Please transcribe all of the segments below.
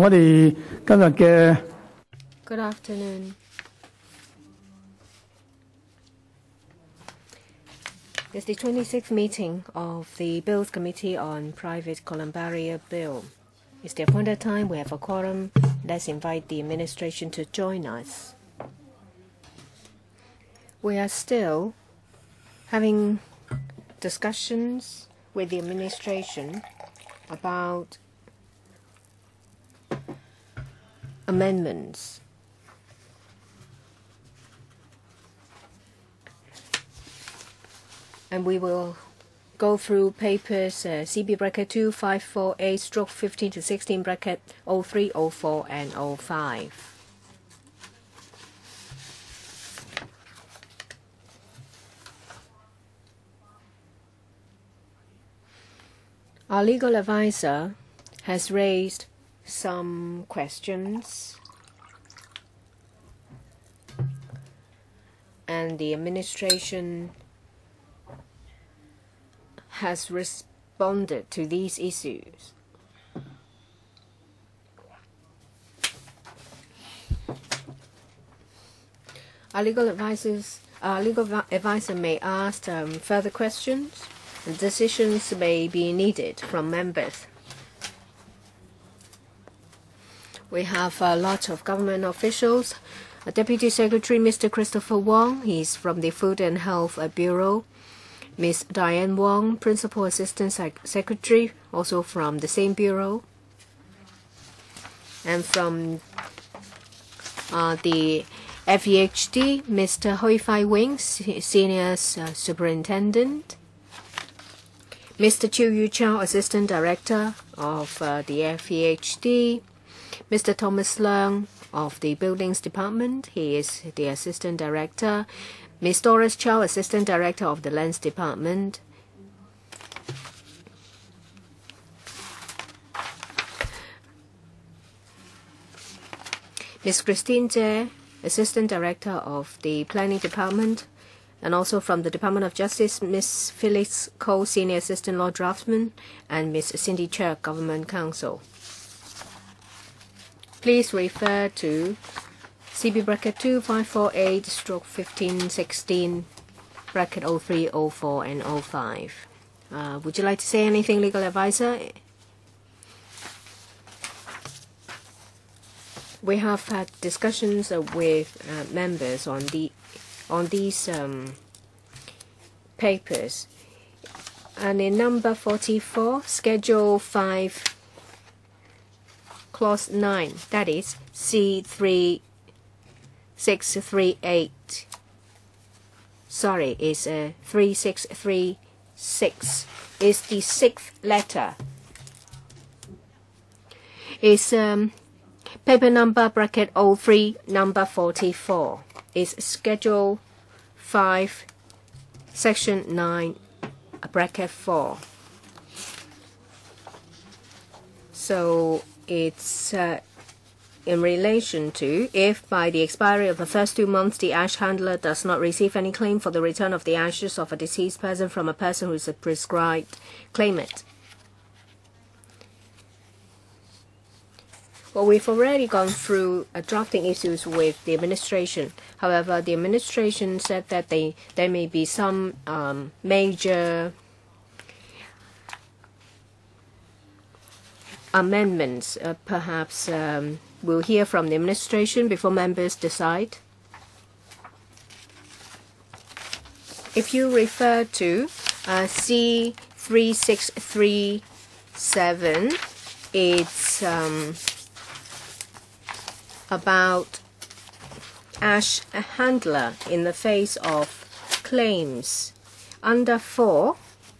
我哋今日嘅 Good afternoon. It's the 26th meeting of the Bills Committee on Private Columbaria Bill. It's the appointed time. We have a quorum. Let's invite the administration to join us. We are still having discussions with the administration about amendments. And we will go through papers CB bracket 2, 548, stroke 15 to 16 bracket 03, 04, and 05. Our legal advisor has raised some questions, and the administration has responded to these issues. Our legal advisor may ask further questions, and decisions may be needed from members. We have a lot of government officials. Deputy Secretary Mr. Christopher Wong, he's from the Food and Health Bureau. Ms. Diane Wong, Principal Assistant Secretary, also from the same bureau. And from the FEHD, Mr. Hui Fai Wing, Senior Superintendent. Mr. Chiu Yu Chao, Assistant Director of the FEHD. Mr. Thomas Leung of the Buildings Department, he is the Assistant Director. Ms. Doris Chow, Assistant Director of the Lands Department. Ms. Christine Jie, Assistant Director of the Planning Department. And also from the Department of Justice, Ms. Phyllis Koh, Senior Assistant Law Draftsman, and Ms. Cindy Cherk, Government Counsel. Please refer to CB bracket 2, 548, stroke 15, 16, bracket 03, 04, and 05. Would you like to say anything, legal advisor? We have had discussions with members on these papers. And in number 44, Schedule 5, Clause 9, that is C3638. Sorry, it's 3636. It's the sixth letter. It's paper number bracket 03, number 44. It's Schedule 5, Section 9, bracket 4. So it's in relation to if by the expiry of the first 2 months the ash handler does not receive any claim for the return of the ashes of a deceased person from a person who is a prescribed claimant. Well, we've already gone through drafting issues with the administration. However, the administration said that there may be some major amendments. Perhaps we'll hear from the administration before members decide. If you refer to C3637, it's about ash handler in the face of claims. Under 4,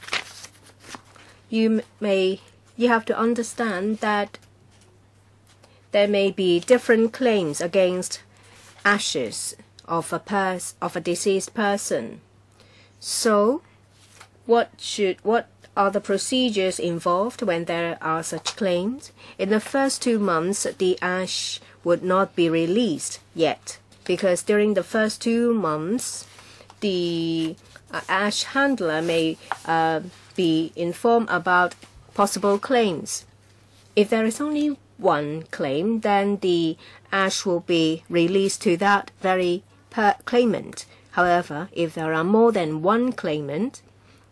you have to understand that there may be different claims against ashes of a deceased person. So, what are the procedures involved when there are such claims? In the first 2 months, the ash would not be released yet, because during the first 2 months, the ash handler may be informed about possible claims. If there is only one claim, then the ash will be released to that very claimant. However, if there are more than one claimant,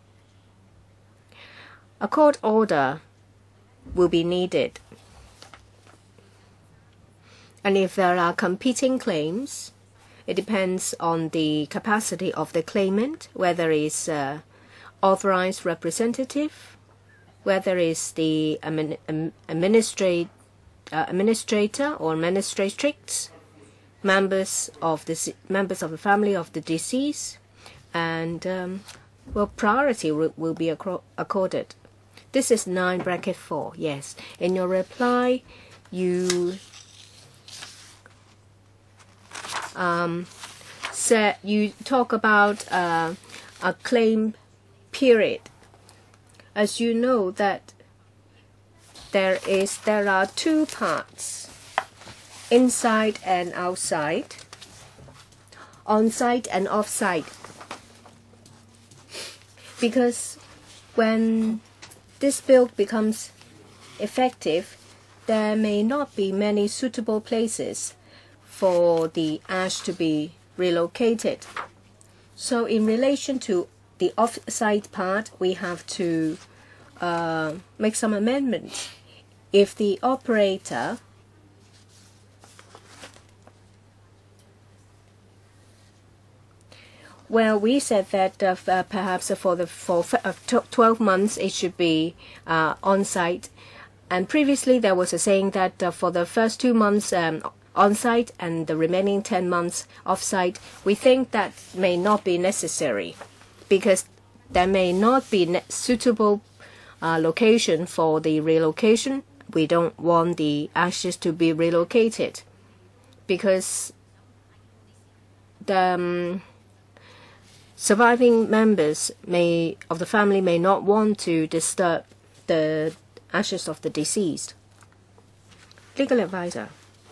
a court order will be needed. And if there are competing claims, it depends on the capacity of the claimant, whether it's authorized representative, whether it's the administrator or administratrix, members of the family of the deceased, and priority will be accorded. This is 9(4). Yes. In your reply, you said you talk about a claim period. As you know that there are two parts, inside and outside, on-site and off-site. Because when this bill becomes effective, there may not be many suitable places for the ash to be relocated. So in relation to the off-site part, we have to make some amendments. If the operator we said that perhaps for 12 months it should be on-site. And previously there was a saying that for the first 2 months on-site and the remaining 10 months off-site. We think that may not be necessary because there may not be suitable location for the relocation. We don't want the ashes to be relocated because the surviving members of the family may not want to disturb the ashes of the deceased. Legal advisor.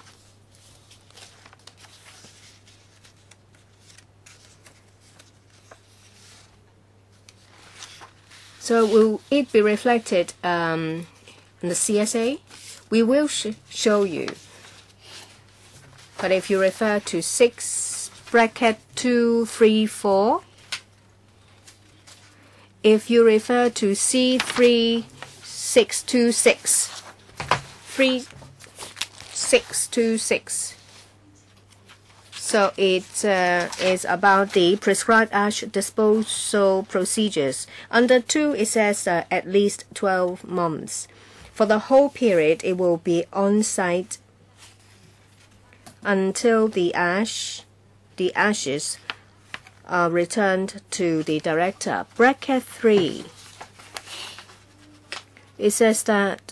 So will it be reflected in the CSA? We will show you. But if you refer to 6(2)(3)(4), if you refer to C3626, 3626, so it is about the prescribed ash disposal procedures. Under 2, it says at least 12 months. For the whole period, it will be on-site until the ashes are returned to the director. Bracket 3. It says that,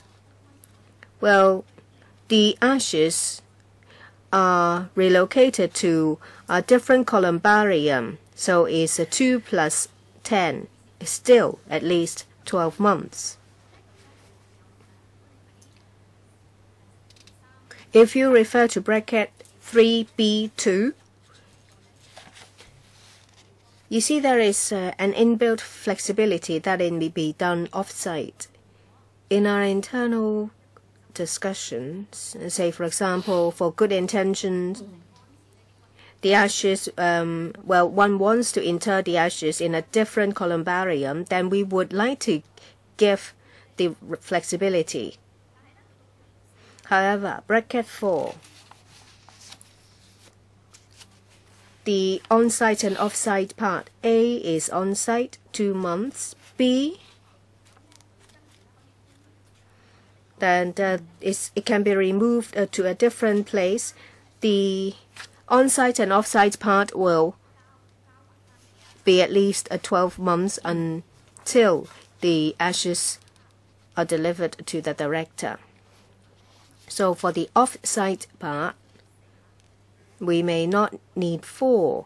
the ashes are relocated to a different columbarium, so it's a 2 + 10. It's still at least 12 months. If you refer to bracket 3(b)(2), you see there is an inbuilt flexibility that it may be done off-site. In our internal discussions, say for example, for good intentions, the ashes, one wants to inter the ashes in a different columbarium, then we would like to give the flexibility. However, bracket 4, the on-site and off-site part, A is on-site, 2 months, B, then it can be removed to a different place. The on-site and off-site part will be at least 12 months until the ashes are delivered to the director. So for the off-site part, we may not need 4.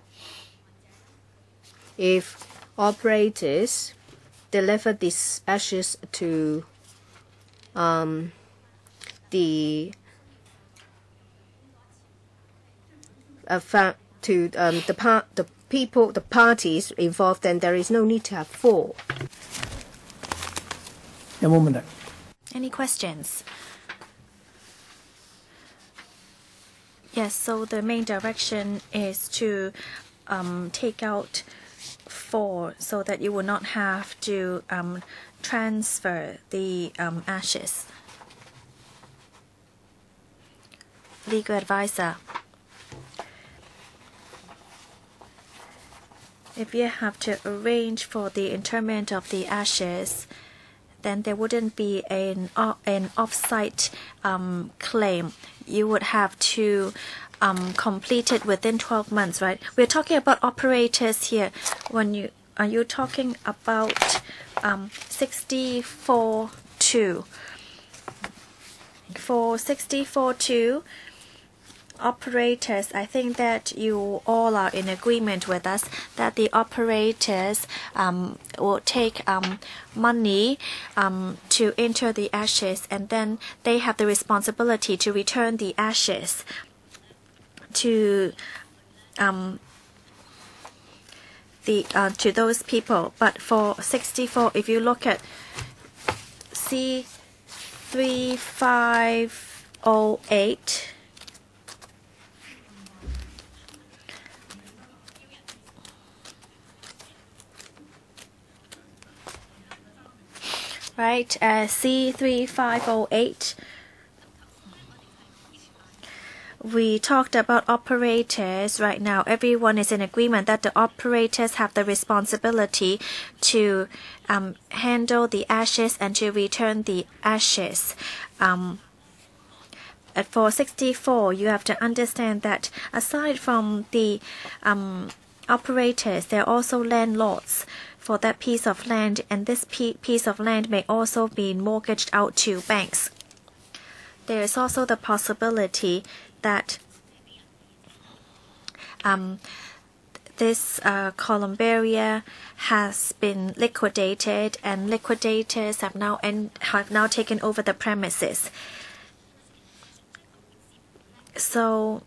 If operators deliver these ashes to the parties involved, then there is no need to have 4. 有冇問題? Any questions? Yes, so the main direction is to take out 4 so that you will not have to transfer the ashes. Legal advisor. If you have to arrange for the interment of the ashes, then there wouldn't be an off-site claim. You would have to complete it within 12 months, right? We're talking about operators here. Are you talking about 64.2? For 64.2 operators, I think that you all are in agreement with us that the operators will take money to enter the ashes, and then they have the responsibility to return the ashes to those people. But for 64, if you look at C3508, right, C3508, we talked about operators. Right now, everyone is in agreement that the operators have the responsibility to handle the ashes and to return the ashes. For 64, you have to understand that aside from the operators, there are also landlords for that piece of land, and this piece of land may also be mortgaged out to banks. There is also the possibility that this Columbaria has been liquidated, and liquidators have now taken over the premises. So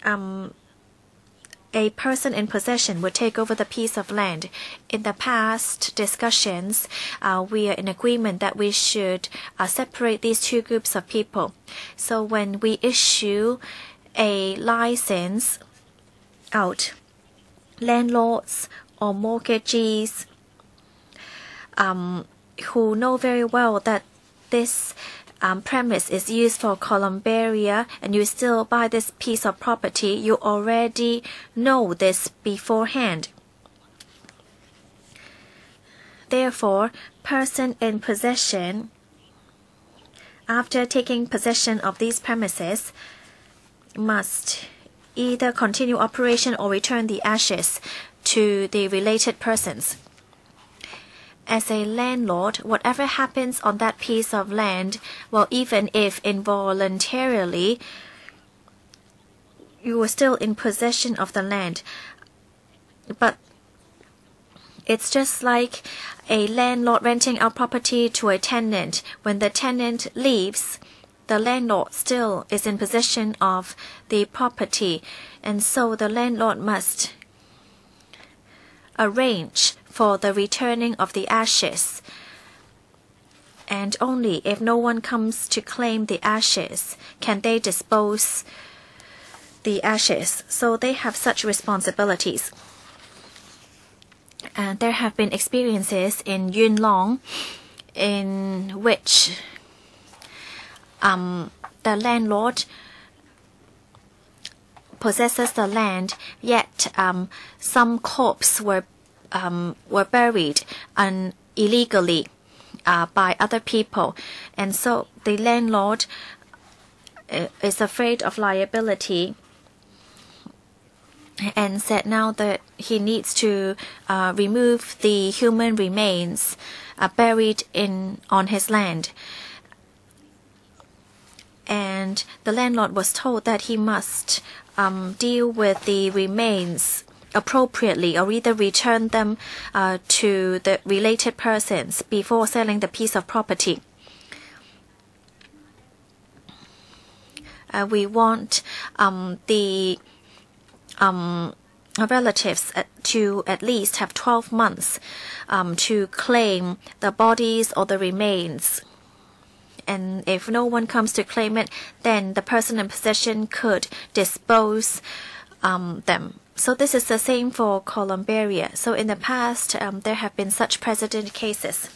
a person in possession would take over the piece of land. In the past discussions, we are in agreement that we should separate these two groups of people. So when we issue a license out, landlords or mortgagees who know very well that this premise is used for Columbaria and you still buy this piece of property, you already know this beforehand. Therefore, person in possession, after taking possession of these premises, must either continue operation or return the ashes to the related persons. As a landlord, whatever happens on that piece of land, well, even if involuntarily, you were still in possession of the land. But it's just like a landlord renting out property to a tenant. When the tenant leaves, the landlord still is in possession of the property, and so the landlord must arrange for the returning of the ashes, and only if no one comes to claim the ashes can they dispose the ashes. So they have such responsibilities. And there have been experiences in Yuen Long in which the landlord possesses the land, yet some corpses were buried illegally by other people, and so the landlord is afraid of liability and said now that he needs to remove the human remains buried on his land. And the landlord was told that he must deal with the remains appropriately, or either return them to the related persons before selling the piece of property. We want the relatives to at least have 12 months to claim the bodies or the remains. and if no one comes to claim it, then the person in possession could dispose them. So this is the same for Columbaria. So in the past, there have been such precedent cases.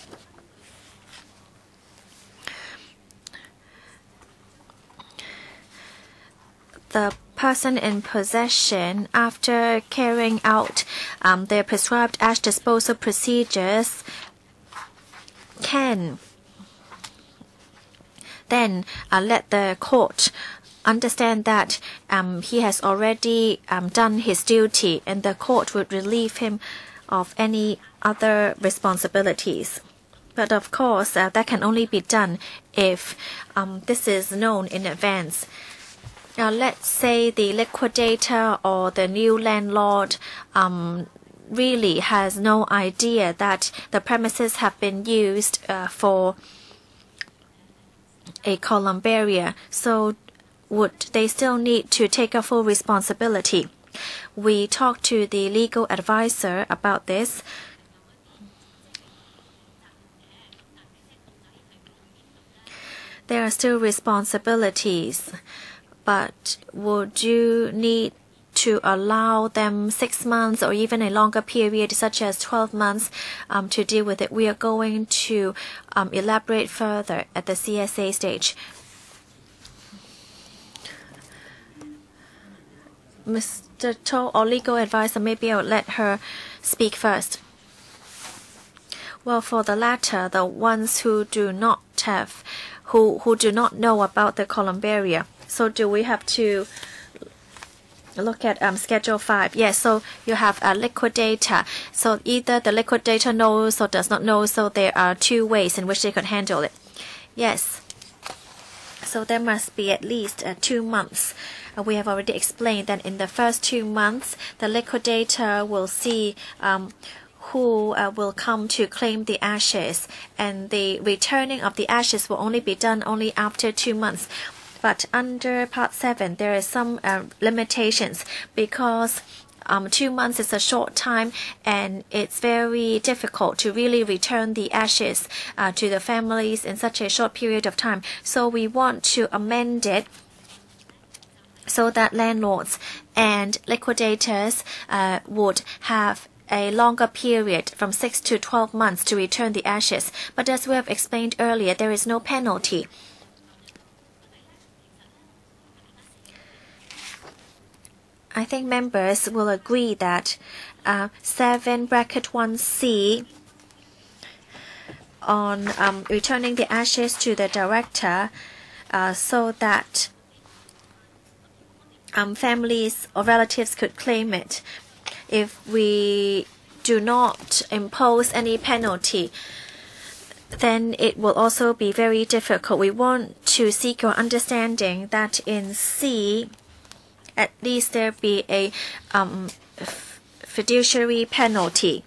The person in possession, after carrying out their prescribed ash disposal procedures, can then let the court understand that he has already done his duty, and the court would relieve him of any other responsibilities. But of course, that can only be done if this is known in advance. Now, let's say the liquidator or the new landlord really has no idea that the premises have been used for a Columbaria. So would they still need to take a full responsibility? We talked to the legal advisor about this. There are still responsibilities, but would you need to allow them 6 months or even a longer period, such as 12 months, to deal with it? We are going to elaborate further at the CSA stage. Mr. To, or legal advisor, maybe I'll let her speak first. Well, for the latter, the ones who do not have, who do not know about the Columbaria. So do we have to look at Schedule 5? Yes, so you have a liquidator. So either the liquidator knows or does not know, so there are two ways in which they could handle it. Yes. So there must be at least 2 months. We have already explained that in the first 2 months, the liquidator will see who will come to claim the ashes, and the returning of the ashes will only be done only after 2 months. But under Part 7, there is some limitations because 2 months is a short time, and it's very difficult to really return the ashes to the families in such a short period of time. So we want to amend it so that landlords and liquidators would have a longer period from 6 to 12 months to return the ashes. But as we have explained earlier, there is no penalty. I think members will agree that 7(1)(c) on returning the ashes to the director so that families or relatives could claim it. If we do not impose any penalty, then it will also be very difficult. We want to seek your understanding that in C, at least there be a fiduciary penalty.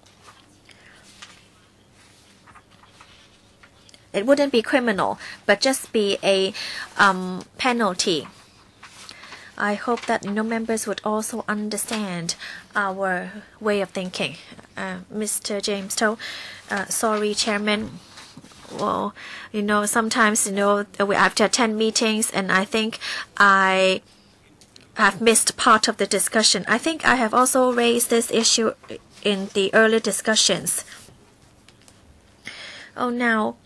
It wouldn't be criminal, but just be a penalty. I hope that members would also understand our way of thinking. Mr. James To, sorry, Chairman. Well, sometimes, we have to attend meetings, and I think I have missed part of the discussion. I think I have also raised this issue in the earlier discussions. Oh, now,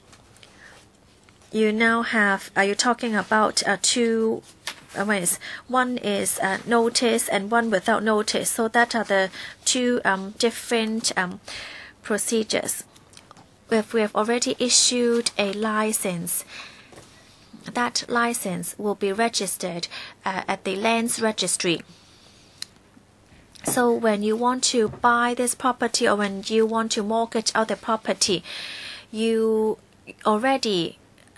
you're talking about two ways. One is notice and one without notice. So that are the two different procedures. If we have already issued a license, that license will be registered at the lands registry. So when you want to buy this property or when you want to mortgage out the property, you already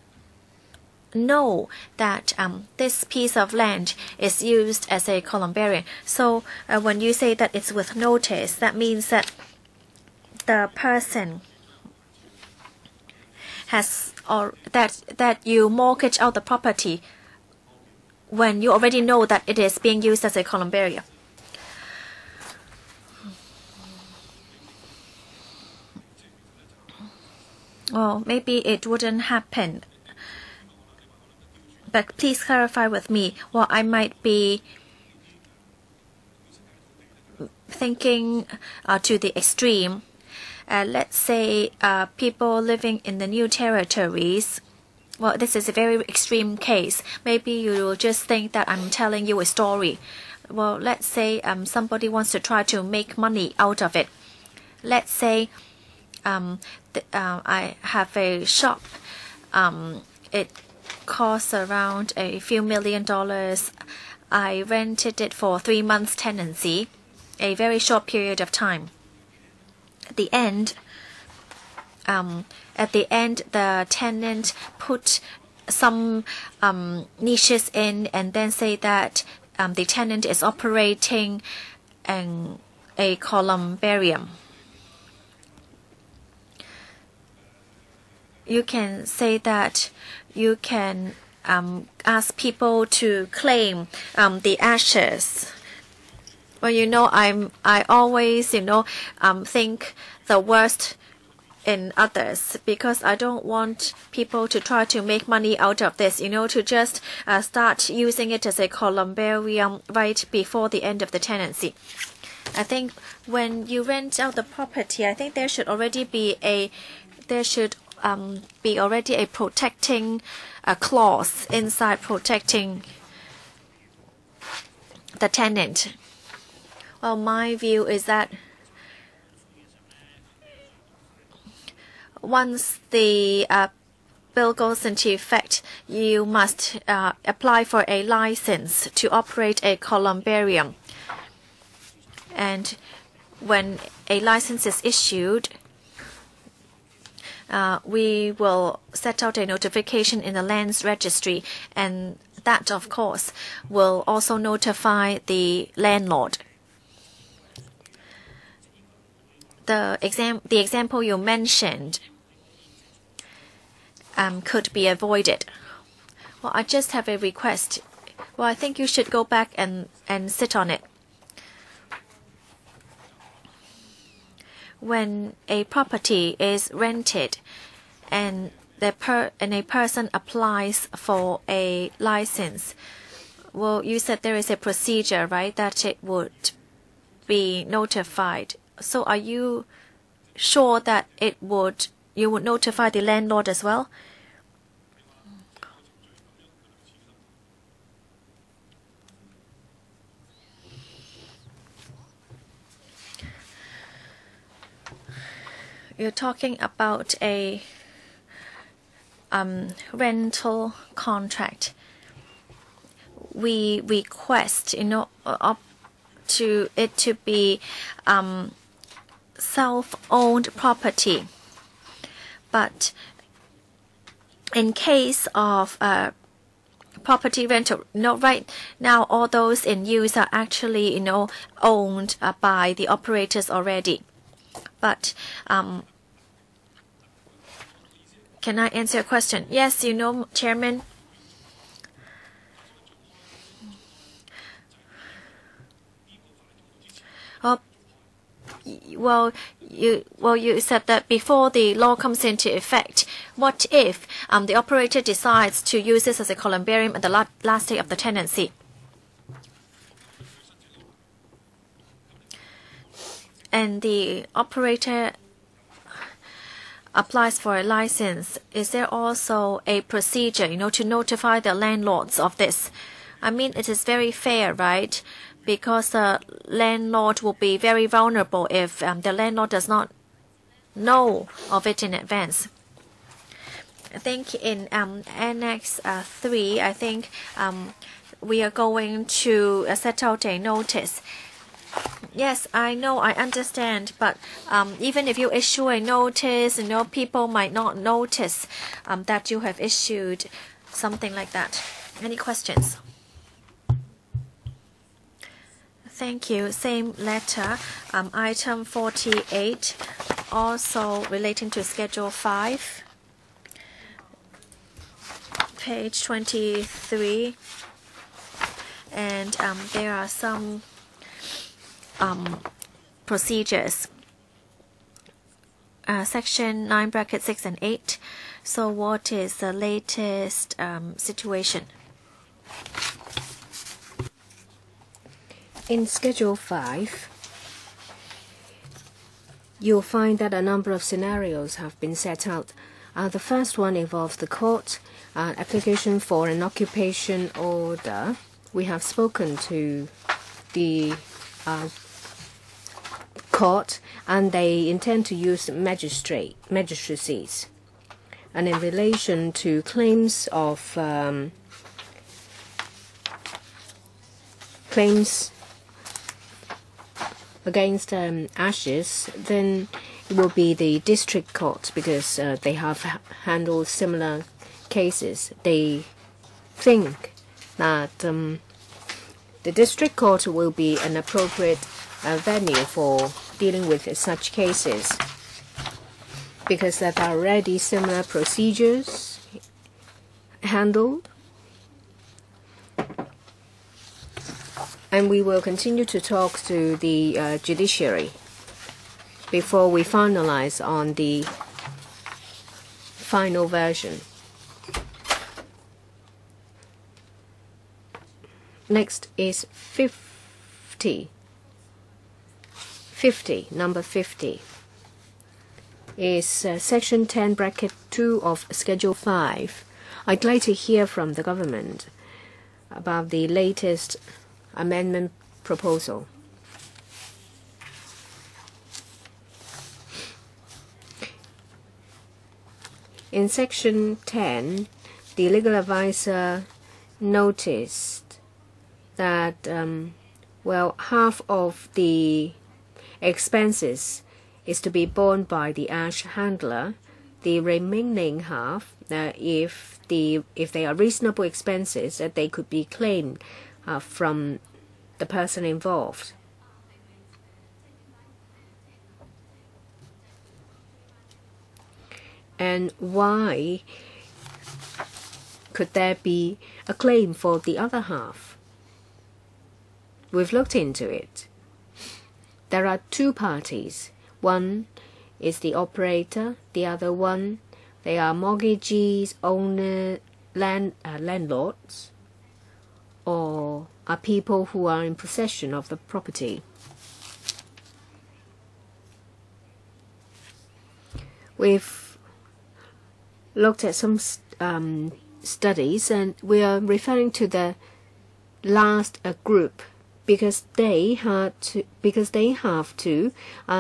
know that this piece of land is used as a Columbaria. So when you say that it's with notice, that means that the person has, or that you mortgage out the property when you already know that it is being used as a Columbaria. Well, maybe it wouldn't happen But please clarify with me. Well, I might be thinking to the extreme. Let's say people living in the new territories. Well, this is a very extreme case. Maybe you will just think that I'm telling you a story. Well, let's say somebody wants to try to make money out of it. Let's say I have a shop. It costs around a few $1,000,000. I rented it for 3 months tenancy, a very short period of time. At the end, the tenant put some niches in and then say that the tenant is operating a columbarium. You can say that you can ask people to claim the ashes. Well, I always, think the worst in others because I don't want people to try to make money out of this, to just start using it as a columbarium right before the end of the tenancy. I think when you rent out the property, I think there should already be a protecting clause inside protecting the tenant. Well, my view is that once the bill goes into effect, you must apply for a license to operate a columbarium. And when a license is issued, we will set out a notification in the lands registry, and that, of course, will also notify the landlord. The example you mentioned could be avoided. Well, I just have a request. Well, I think you should go back and sit on it. When a property is rented and a person applies for a license, well, you said there is a procedure, right, that it would be notified. So are you sure that you would notify the landlord as well? You're talking about a rental contract. We request, to be self-owned property. But in case of property rental, right now all those in use are actually, owned by the operators already. But can I answer your question? Yes, Chairman. Well, you said that before the law comes into effect, what if the operator decides to use this as a columbarium at the last day of the tenancy? And the operator applies for a license. Is there also a procedure, to notify the landlords of this? I mean, it is very fair, right? Because the landlord will be very vulnerable if the landlord does not know of it in advance. I think in Annex 3, I think we are going to set out a notice. Yes, I know, I understand, but even if you issue a notice, people might not notice that you have issued something like that. Any questions? Thank you. Same letter, item 48, also relating to Schedule 5, page 23, and there are some procedures. Section 9 bracket 6 and 8. So what is the latest situation? In Schedule 5, you'll find that a number of scenarios have been set out. The first one involves the court application for an occupation order. We have spoken to the court, and they intend to use magistracies. And in relation to claims of claims against ashes, then it will be the district court, because they have handled similar cases. They think that the district court will be an appropriate venue for dealing with such cases, because there are already similar procedures handled. And we will continue to talk to the judiciary before we finalize on the final version. Next is 50. Number 50 is Section 10, Bracket 2 of Schedule 5. I'd like to hear from the government about the latest amendment proposal. In Section 10, the legal advisor noticed that, half of the expenses is to be borne by the ash handler. The remaining half, if they are reasonable expenses, that they could be claimed from the person involved. And why could there be a claim for the other half? We've looked into it. There are two parties. One is the operator. The other one, they are mortgagees, owner, landlords, or are people who are in possession of the property. We've looked at some studies, and we are referring to the last group, because they have to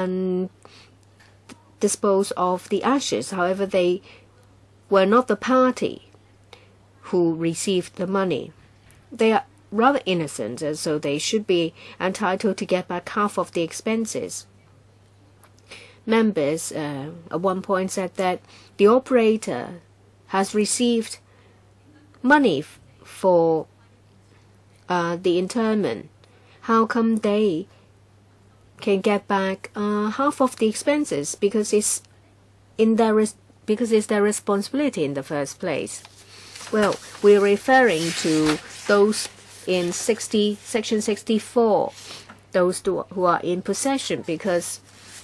dispose of the ashes. However, they were not the party who received the money. They are rather innocent, so they should be entitled to get back half of the expenses. Members at one point said that the operator has received money for the interment. How come they can get back half of the expenses? Because it's their responsibility in the first place. Well, we're referring to those in Section 64, those who are in possession, because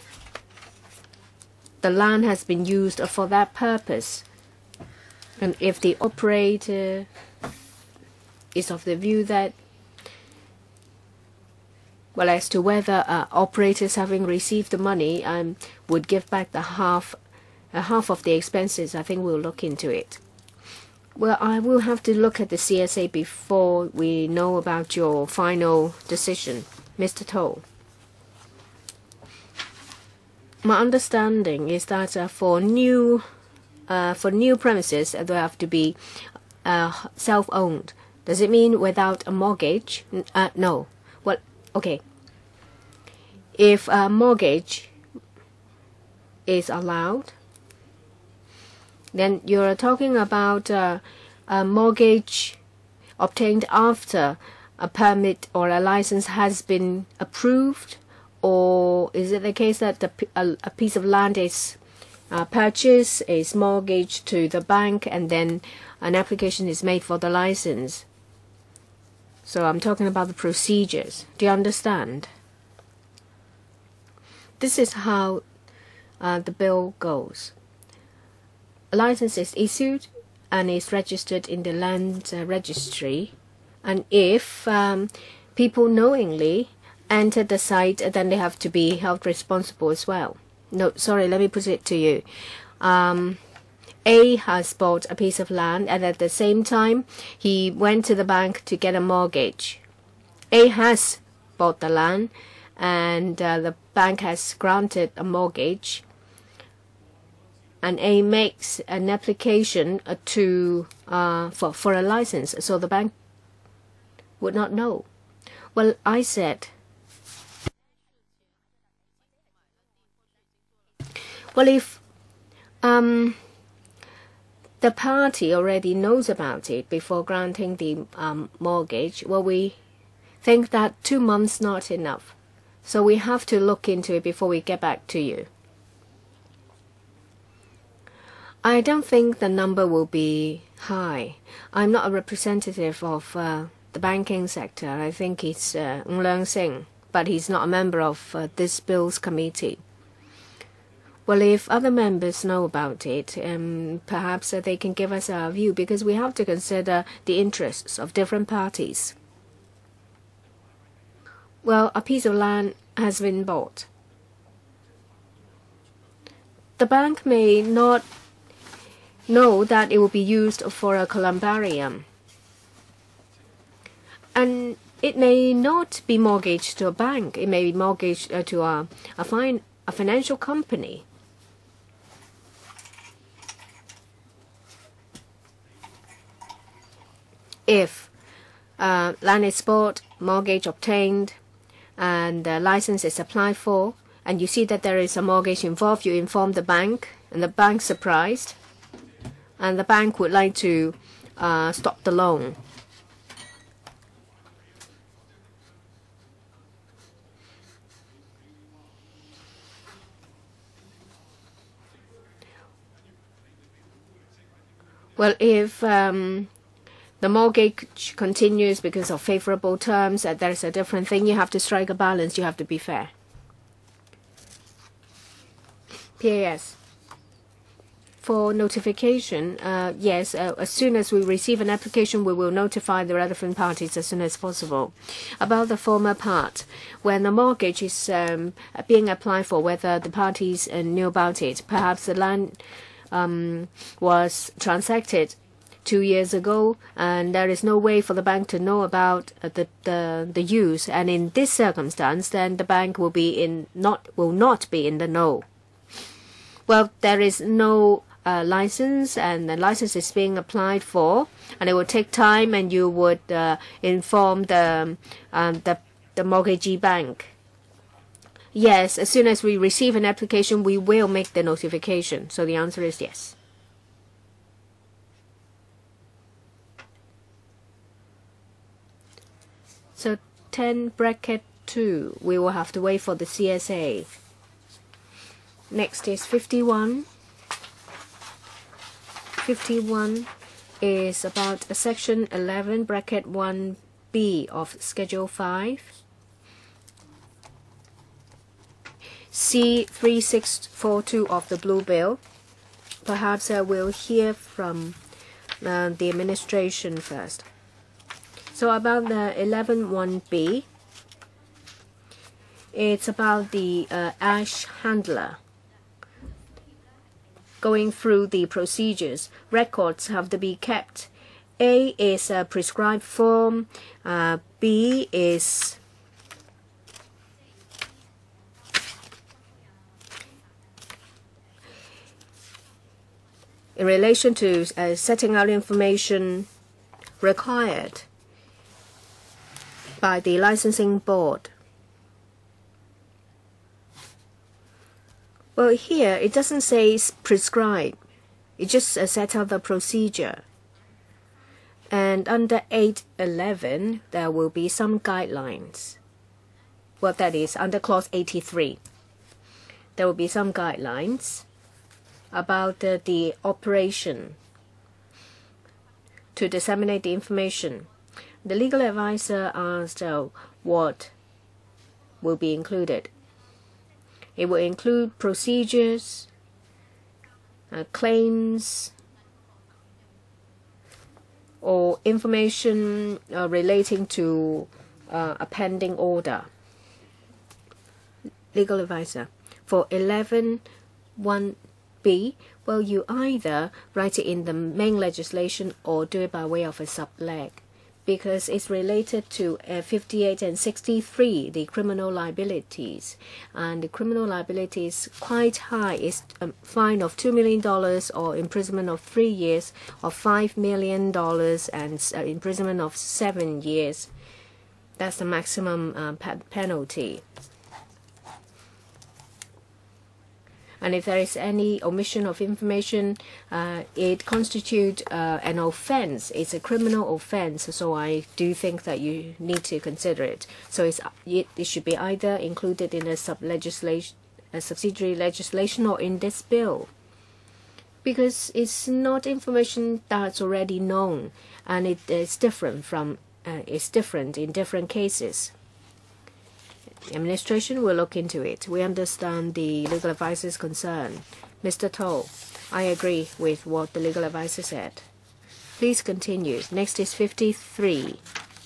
the land has been used for that purpose. And if the operator is of the view that, as to whether operators having received the money would give back the half of the expenses, I think we'll look into it. Well, I will have to look at the CSA before we know about your final decision, Mr. Toh. My understanding is that for new premises, they have to be self-owned. Does it mean without a mortgage? No. Well, okay. If a mortgage is allowed, then you're talking about a mortgage obtained after a permit or a license has been approved, or is it the case that a piece of land is purchased, is mortgaged to the bank, and then an application is made for the license? So I'm talking about the procedures. Do you understand? This is how the bill goes. A license is issued and is registered in the land registry, and if people knowingly enter the site, then they have to be held responsible as well. No, sorry, let me put it to you. A has bought a piece of land, and at the same time, he went to the bank to get a mortgage. A has bought the land, and the bank has granted a mortgage, and A makes an application for a license, so the bank would not know. Well, I said, well, if the party already knows about it before granting the mortgage, well, we think that 2 months not enough. So we have to look into it before we get back to you. I don't think the number will be high. I'm not a representative of the banking sector. I think it's Ng Leung Sing, but he's not a member of this Bills Committee. Well, if other members know about it, perhaps they can give us a view, because we have to consider the interests of different parties. Well, a piece of land has been bought. The bank may not know that it will be used for a columbarium, and it may not be mortgaged to a bank. It may be mortgaged to a financial company. If land is bought, mortgage obtained, and the license is applied for, and you see that there is a mortgage involved, you inform the bank, and the bank's surprised, and the bank would like to stop the loan. Well, if the mortgage continues because of favorable terms, there's a different thing. You have to strike a balance. You have to be fair. PAS. For notification, yes, as soon as we receive an application, we will notify the relevant parties as soon as possible. About the former part, when the mortgage is being applied for, whether the parties knew about it, perhaps the land was transacted 2 years ago, and there is no way for the bank to know about the use. And in this circumstance, then the bank will not be in the know. Well, there is no license, and the license is being applied for, and it will take time, and you would inform the mortgagee bank. Yes, as soon as we receive an application, we will make the notification. So the answer is yes. So 10(2), we will have to wait for the CSA. Next is 51. 51 is about section 11(1)(b) of Schedule 5. C3642 of the Blue Bill. Perhaps I will hear from the administration first. So about the 11(1)(b), it's about the ash handler. Going through the procedures, records have to be kept. A is a prescribed form. B is in relation to setting out information required by the licensing board. Well, here it doesn't say prescribe. It just set out the procedure. And under 811, there will be some guidelines. Well, that is under clause 83. There will be some guidelines about the operation to disseminate the information. The legal advisor asked what will be included. It will include procedures, claims, or information relating to a pending order. legal advisor. For 11(1)(b), well, you either write it in the main legislation or do it by way of a subleg, because it's related to 58 and 63, the criminal liabilities. And the criminal liability is quite high. It's a fine of $2 million or imprisonment of 3 years, or $5 million and imprisonment of 7 years. That's the maximum penalty. And if there is any omission of information, it constitutes an offense. It's a criminal offense, so I do think that you need to consider it. So it should be either included in a subsidiary legislation or in this bill, because it's not information that's already known, and it is different in different cases. The administration will look into it. We understand the legal advisor's concern. Mr. Toh, I agree with what the legal advisor said. Please continue. Next is 53.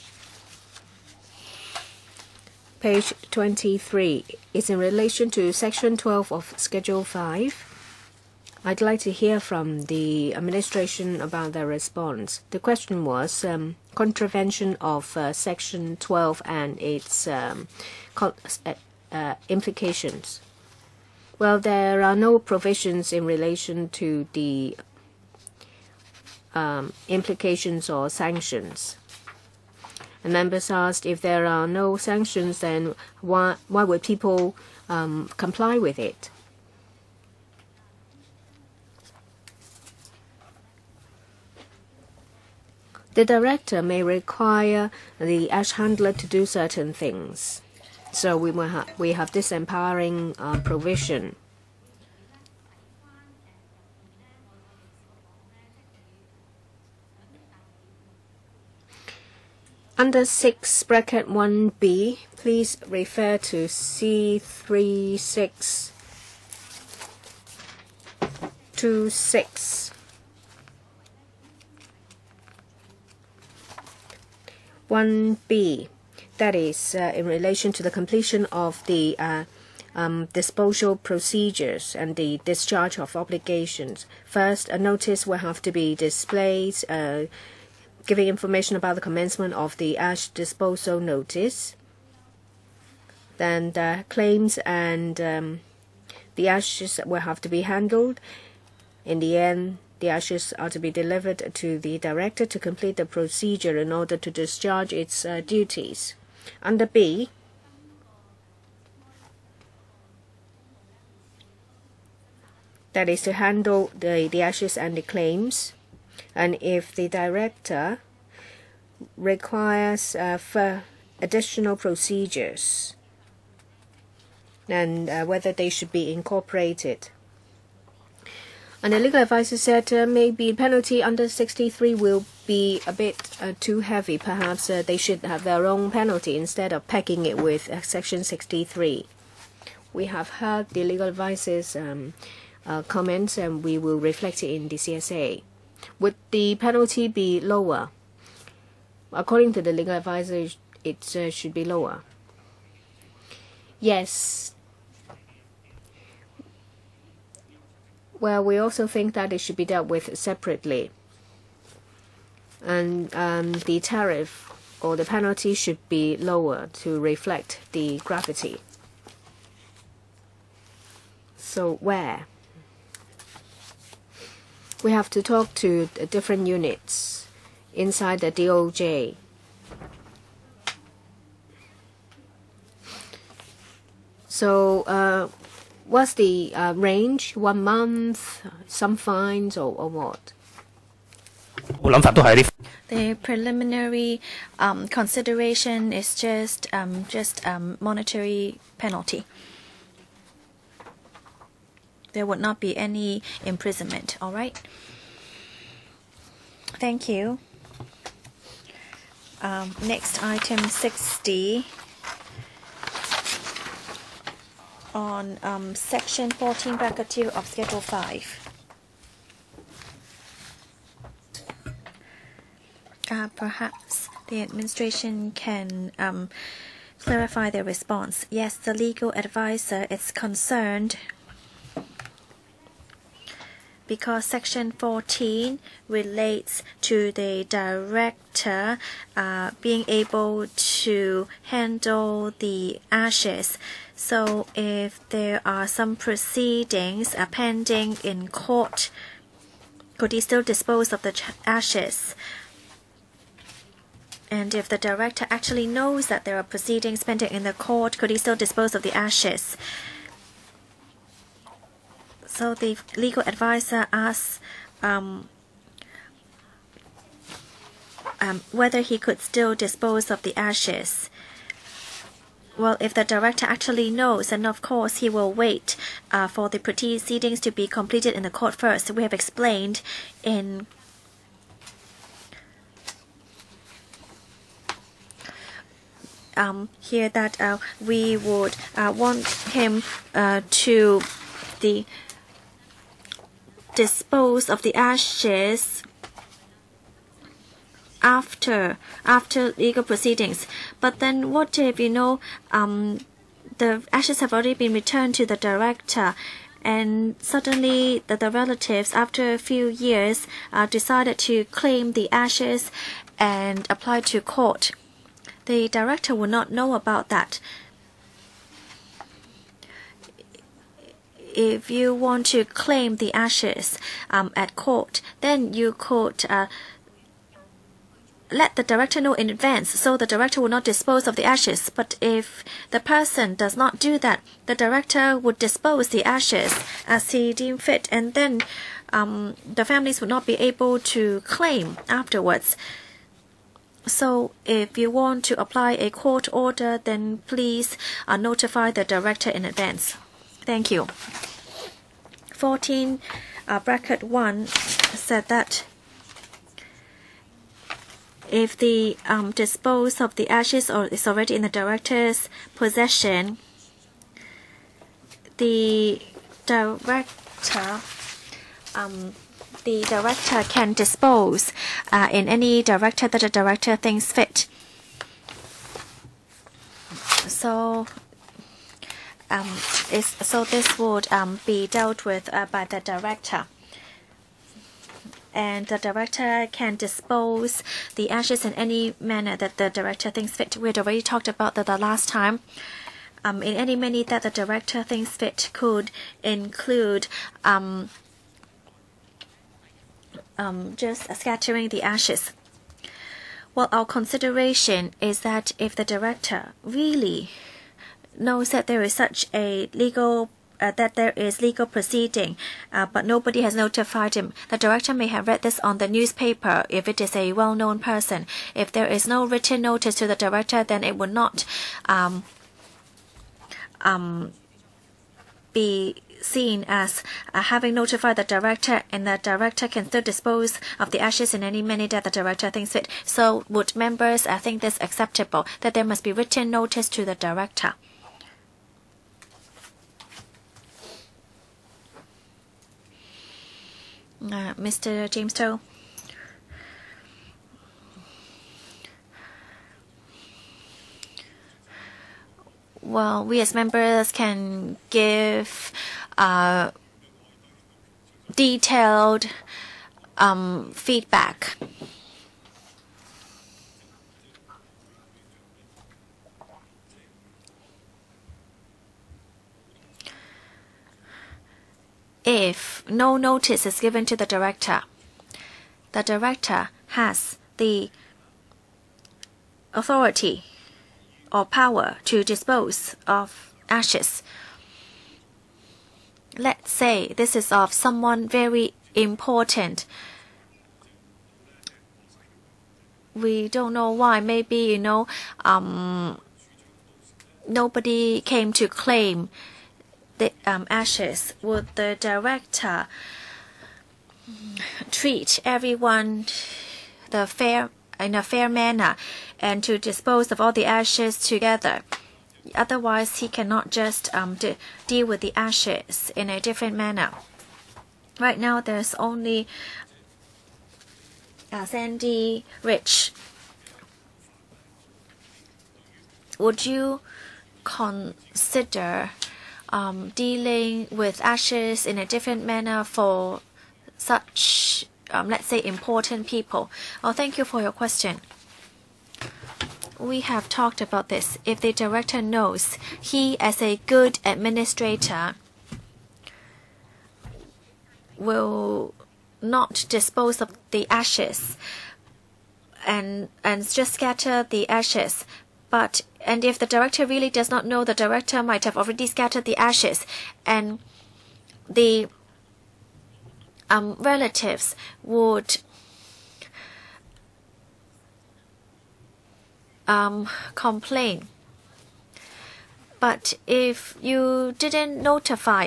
Page 23. It's in relation to Section 12 of Schedule 5. I'd like to hear from the administration about their response. The question was contravention of Section 12 and its implications. Well, there are no provisions in relation to the implications or sanctions. And members asked, if there are no sanctions, then why would people comply with it? The director may require the ash handler to do certain things. So we have this empowering provision. Under 6(1)(b), please refer to C3626. 1B, that is in relation to the completion of the disposal procedures and the discharge of obligations. First, a notice will have to be displayed, giving information about the commencement of the ash disposal notice. Then the claims and the ashes will have to be handled. In the end, the ashes are to be delivered to the director to complete the procedure in order to discharge its duties. Under B, that is to handle the ashes and the claims. And if the director requires for additional procedures, and whether they should be incorporated. And the legal advisor said maybe penalty under 63 will be a bit too heavy. Perhaps they should have their own penalty instead of packing it with Section 63. We have heard the legal advisor's comments, and we will reflect it in the CSA. Would the penalty be lower? According to the legal advisor, it should be lower. Yes. Well, we also think that it should be dealt with separately. And the tariff or the penalty should be lower to reflect the gravity. So where? We have to talk to the different units inside the DOJ. So what's the range? 1 month, some fines, or what? The preliminary consideration is just monetary penalty. There would not be any imprisonment. All right. Thank you. Next, item 60 on section 14, bracket 2 of Schedule 5. Perhaps the administration can clarify their response. Yes, the legal advisor is concerned because Section 14 relates to the director being able to handle the ashes. So if there are some proceedings pending in court, could he still dispose of the ashes? And if the director actually knows that there are proceedings pending in the court, could he still dispose of the ashes? So the legal advisor asks whether he could still dispose of the ashes. Well, if the director actually knows, then of course he will wait for the proceedings to be completed in the court first. We have explained in here that we would want him to dispose of the ashes after legal proceedings. But then what if the ashes have already been returned to the director, and suddenly the relatives after a few years decided to claim the ashes and apply to court? The director will not know about that. If you want to claim the ashes at court, then you could let the director know in advance, so the director will not dispose of the ashes. But if the person does not do that, the director would dispose the ashes as he deemed fit, and then the families would not be able to claim afterwards. So if you want to apply a court order, then please notify the director in advance. Thank you. 14 bracket 1 said that if the dispose of the ashes is already in the director's possession, the director can dispose in any director that the director thinks fit. So this would be dealt with by the director, and the director can dispose the ashes in any manner that the director thinks fit. We had already talked about that the last time. In any manner that the director thinks fit could include just scattering the ashes. Well, our consideration is that if the director really knows that there is such a legal proceeding, but nobody has notified him. The director may have read this on the newspaper if it is a well-known person. If there is no written notice to the director, then it would not be seen as having notified the director, and the director can still dispose of the ashes in any manner that the director thinks fit. So would members think this acceptable, that there must be written notice to the director? Mr. James Toh. Well, we as members can give detailed feedback. If no notice is given to the director has the authority or power to dispose of ashes. Let's say this is of someone very important. We don't know why. Maybe, nobody came to claim the ashes. Would the director treat everyone in a fair manner and to dispose of all the ashes together? Otherwise, he cannot just deal with the ashes in a different manner. Right now, there's only sandy rich. would you consider dealing with ashes in a different manner for such, let's say, important people? Oh, thank you for your question. We have talked about this. If the director knows he, as a good administrator, will not dispose of the ashes and just scatter the ashes, and if the director really does not know, the director might have already scattered the ashes, and the relatives would complain. But if you didn't notify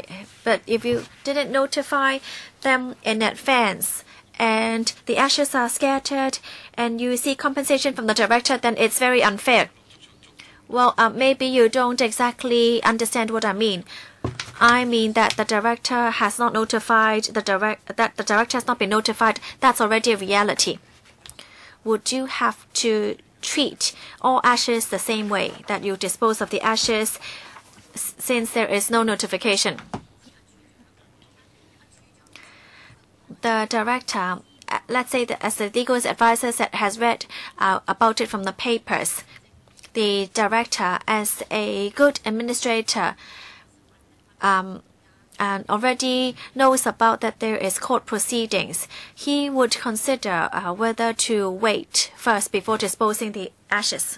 them in advance, and the ashes are scattered, and you see compensation from the director, then it's very unfair. Well, maybe you don't exactly understand what I mean. I mean that the director has not notified that the director has not been notified. That's already a reality. Would you have to treat all ashes the same way that you dispose of the ashes since there is no notification? The director, let's say that as the legal advisor has read about it from the papers, the director, as a good administrator, and already knows about that there is court proceedings, he would consider whether to wait first before disposing the ashes.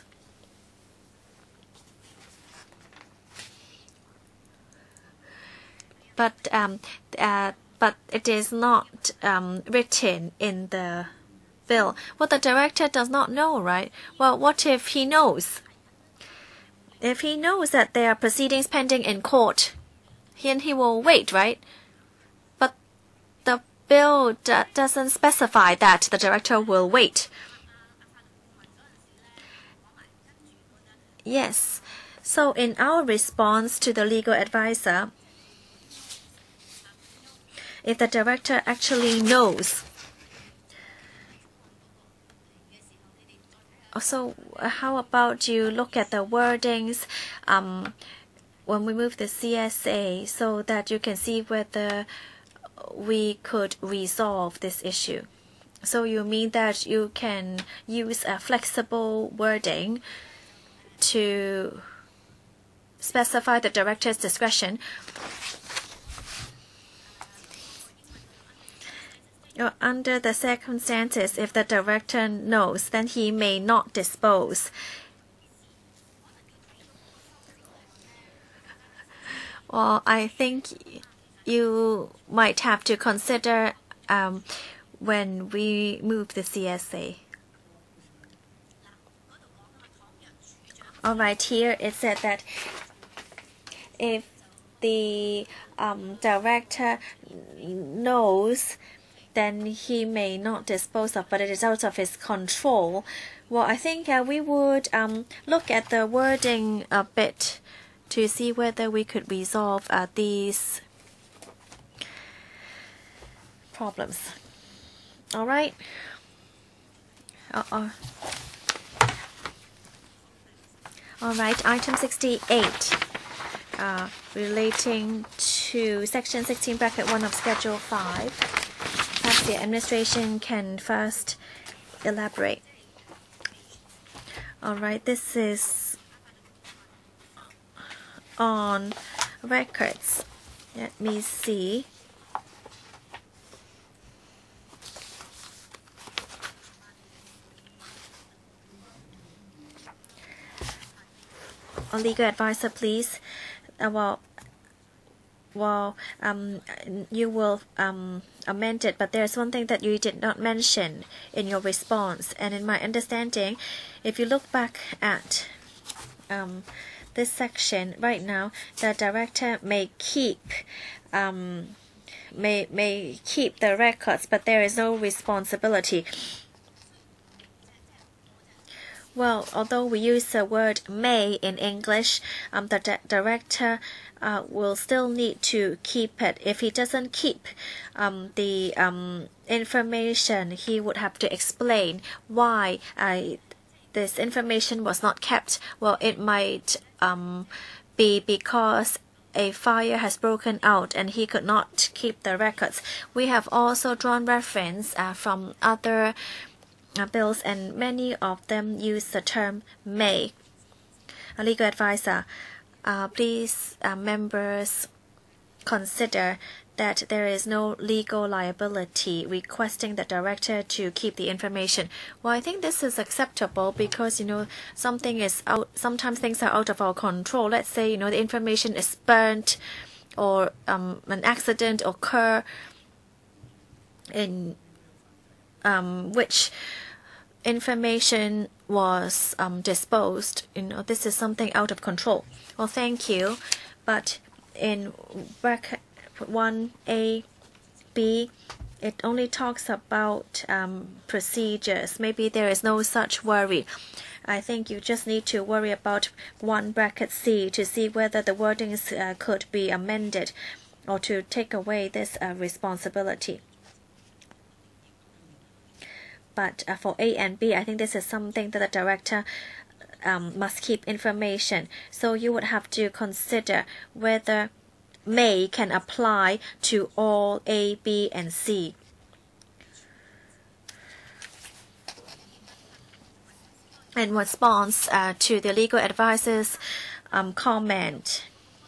But it is not written in the bill. Well, the director does not know, right? Well, what if he knows? If he knows that there are proceedings pending in court, he will wait, right? But the bill doesn't specify that the director will wait. Yes. So in our response to the legal advisor, if the director actually knows, so how about you look at the wordings when we move the CSA so that you can see whether we could resolve this issue? So you mean that you can use a flexible wording to specify the director's discretion? Under the circumstances, if the director knows, then he may not dispose. Well, I think you might have to consider when we move the CSA. All right, here it said that if the director knows, then he may not dispose of, but it is out of his control. Well, I think we would look at the wording a bit to see whether we could resolve these problems. All right. All right, item 68, relating to section 16 bracket 1 of schedule 5. Perhaps the administration can first elaborate. All right, this is on records. Let me see. A legal advisor, please. You will amend it, but there's one thing that you did not mention in your response. And in my understanding, if you look back at this section right now, the director may keep the records, but there is no responsibility. Well, although we use the word may in English, the director will still need to keep it. If he doesn't keep the information, he would have to explain why this information was not kept, well, it might be because a fire has broken out and he could not keep the records. We have also drawn reference from other bills, and many of them use the term may. A legal advisor, please, members, consider that there is no legal liability requesting the director to keep the information. Well, I think this is acceptable because, something is out, sometimes things are out of our control. Let's say, the information is burnt or an accident occur in which information was disposed. This is something out of control. Well, thank you. But in bracket 1A, B, it only talks about procedures. Maybe there is no such worry. I think you just need to worry about 1 bracket C to see whether the wordings could be amended or to take away this responsibility. But for A and B, I think this is something that the director must keep information. So you would have to consider whether may can apply to all A, B, and C. In response to the legal advisor's comment,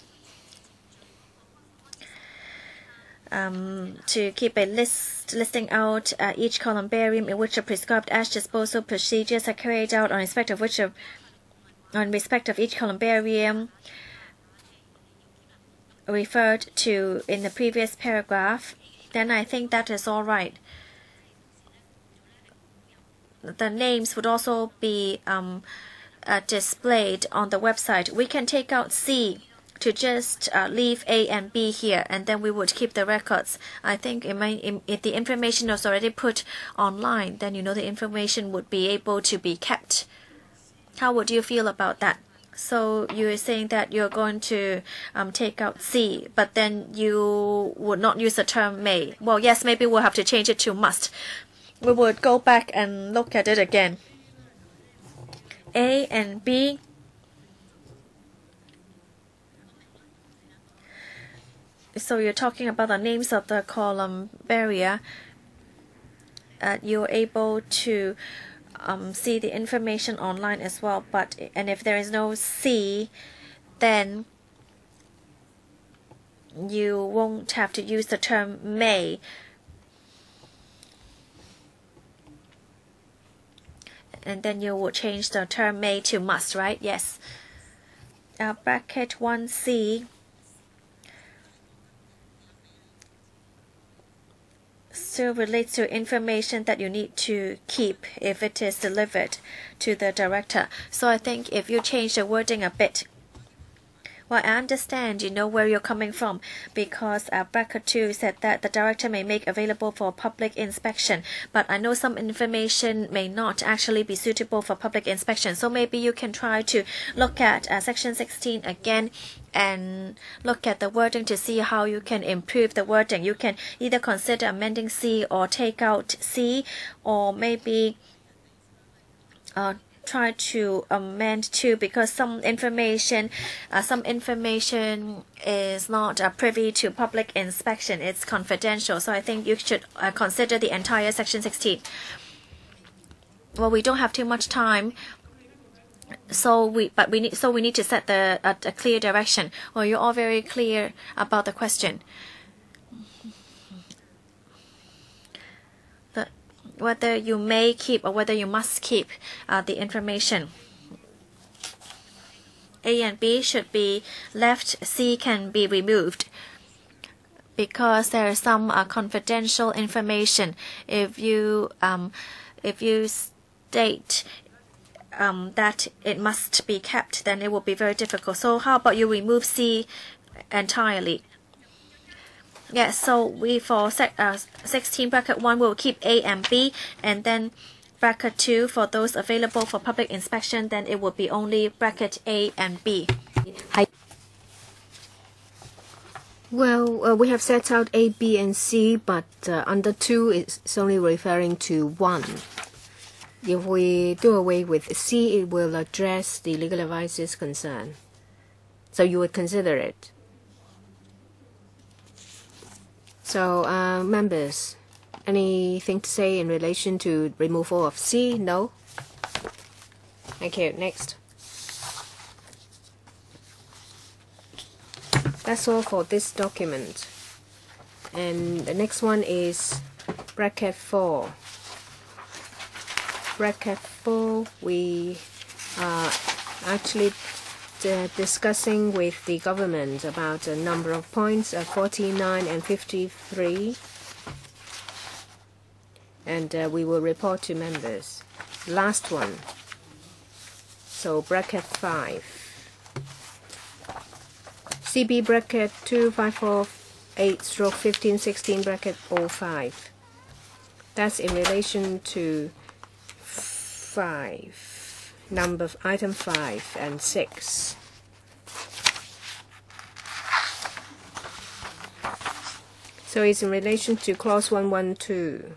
to keep a listing out each columbarium in which a prescribed ash disposal procedures are carried out on respect of each columbarium referred to in the previous paragraph, then I think that is all right. The names would also be displayed on the website. We can take out C to just leave A and B here, and then we would keep the records. I think if the information was already put online, then the information would be able to be kept. How would you feel about that? So you're saying that you're going to take out C, but then you would not use the term may. Well, yes, maybe we'll have to change it to must. We would go back and look at it again. A and B. So you're talking about the names of the Columbaria. You're able to see the information online as well, and if there is no C, then you won't have to use the term may. And then you will change the term may to must, right? Yes. Bracket 1C still relates to information that you need to keep if it is delivered to the director. So I think if you change the wording a bit, well, I understand where you're coming from, because bracket 2 said that the director may make available for public inspection, but I know some information may not actually be suitable for public inspection. So maybe you can try to look at section 16 again and look at the wording to see how you can improve the wording. You can either consider amending C or take out C, or maybe try to amend 2, because some information is not privy to public inspection. It's confidential. So I think you should consider the entire section 16. Well, we don't have too much time. So we need to set a clear direction. Well, you're all very clear about the question. Whether you may keep or whether you must keep the information. A and B should be left. C can be removed because there is some confidential information. If you state that it must be kept, then it will be very difficult. So how about you remove C entirely? Yes, so we for 16 bracket 1 will keep A and B, and then bracket 2 for those available for public inspection, then it will be only bracket A and B. Well, we have set out A, B, and C, but under 2 it's only referring to 1. If we do away with C, it will address the legal advisor's concern. So you would consider it. So, members, anything to say in relation to removal of C? No? Thank you. Next. That's all for this document. And the next one is bracket 4. Bracket 4, we are actually discussing with the government about a number of points, 49 and 53, and we will report to members. Last one, so bracket 5, CB bracket 2548/1516 bracket 05. That's in relation to 5. Item 5 and 6. So it's in relation to clause 112.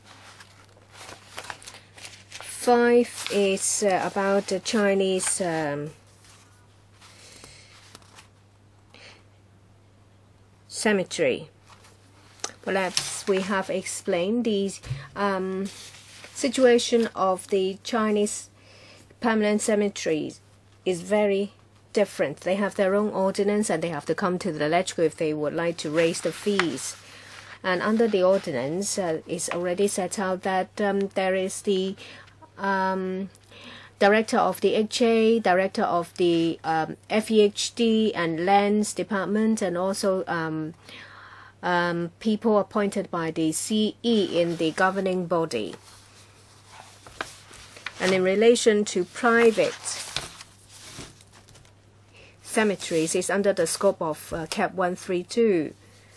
5 is about the Chinese cemetery. Well, as we have explained, the situation of the Chinese permanent cemeteries is very different. They have their own ordinance and they have to come to the legislature if they would like to raise the fees. And under the ordinance, it's already set out that there is the director of the HA, director of the FEHD and lands department, and also people appointed by the CE in the governing body. And in relation to private cemeteries, it's under the scope of Cap 132.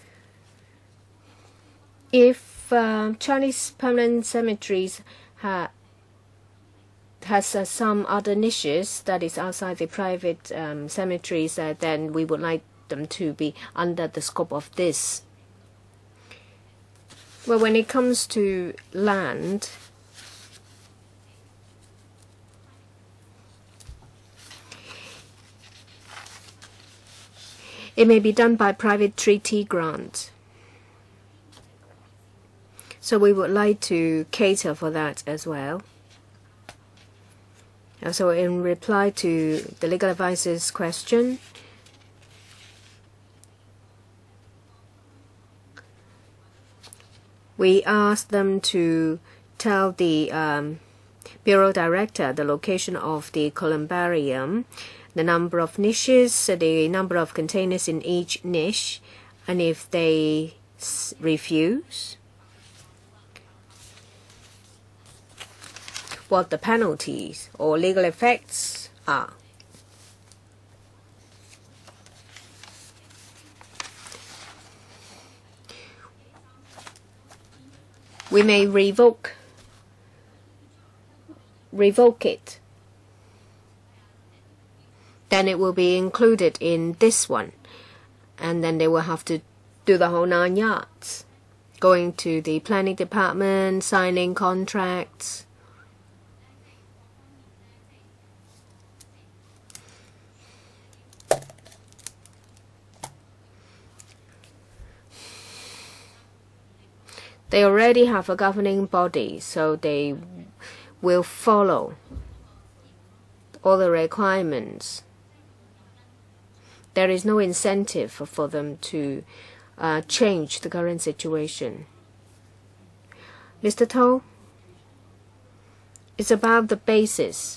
If Chinese permanent cemeteries has some other niches that is outside the private cemeteries, then we would like them to be under the scope of this. Well, when it comes to land, it may be done by private treaty grant. So we would like to cater for that as well. So in reply to the legal advisor's question, we asked them to tell the Bureau Director the location of the Columbarium, the number of niches, the number of containers in each niche, and if they refuse, what the penalties or legal effects are. We may revoke it. Then it will be included in this one. And then they will have to do the whole 9 yards. Going to the planning department, signing contracts. They already have a governing body, so they will follow all the requirements. There is no incentive for them to change the current situation. Mr. To, it's about the basis.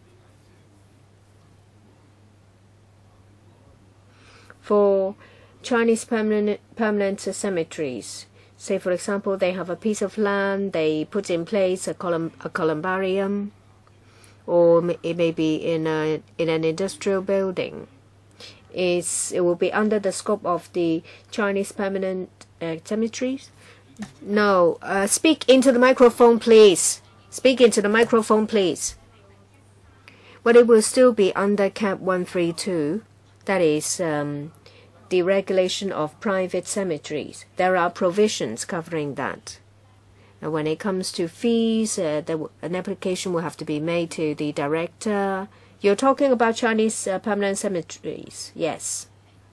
For Chinese permanent cemeteries, say for example, they have a piece of land, they put in place a columbarium, or it may be in an industrial building. It will be under the scope of the Chinese permanent cemeteries. No, speak into the microphone, please. Speak into the microphone, please. But it will still be under Cap 132. That is the regulation of private cemeteries. There are provisions covering that. And when it comes to fees, an application will have to be made to the director. You're talking about Chinese permanent cemeteries, yes.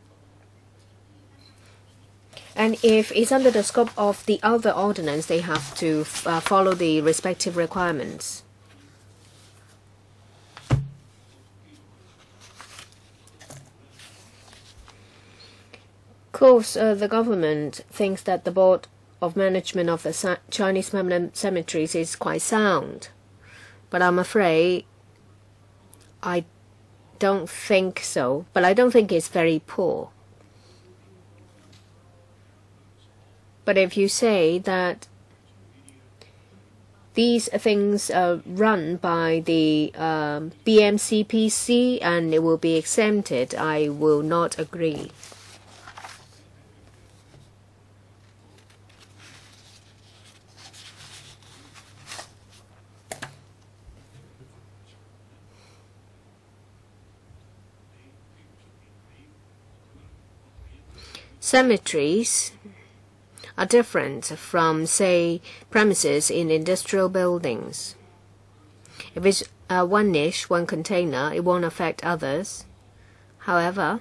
And if it's under the scope of the other ordinance, they have to follow the respective requirements. Of course, the government thinks that the board of management of the Chinese permanent cemeteries is quite sound, but I'm afraid I don't think so. But I don't think it's very poor. But if you say that these things are run by the BMCPC and it will be exempted, I will not agree. Cemeteries are different from, say, premises in industrial buildings. If it's one niche, one container, it won't affect others. However,